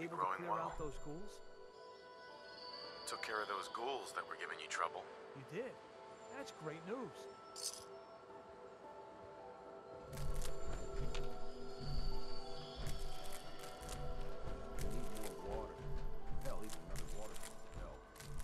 able to growing clear well. out those ghouls? Took care of those ghouls that were giving you trouble. You did? That's great news. We need more water. Hell, even another water will help.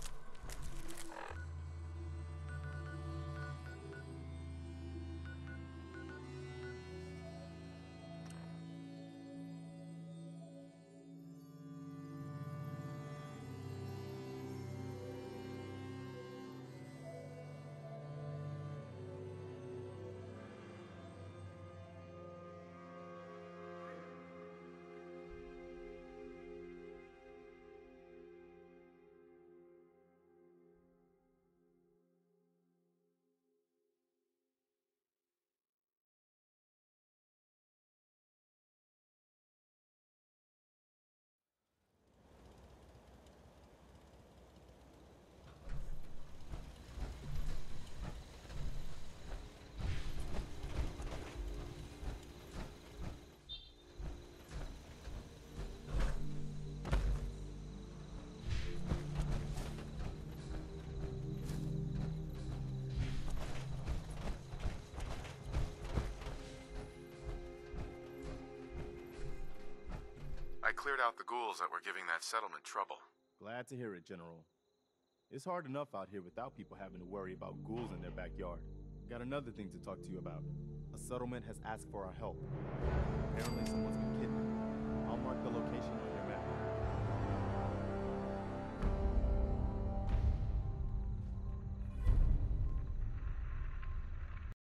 I cleared out the ghouls that were giving that settlement trouble. Glad to hear it, General. It's hard enough out here without people having to worry about ghouls in their backyard. Got another thing to talk to you about. A settlement has asked for our help. Apparently someone's been kidnapped. I'll mark the location on your map.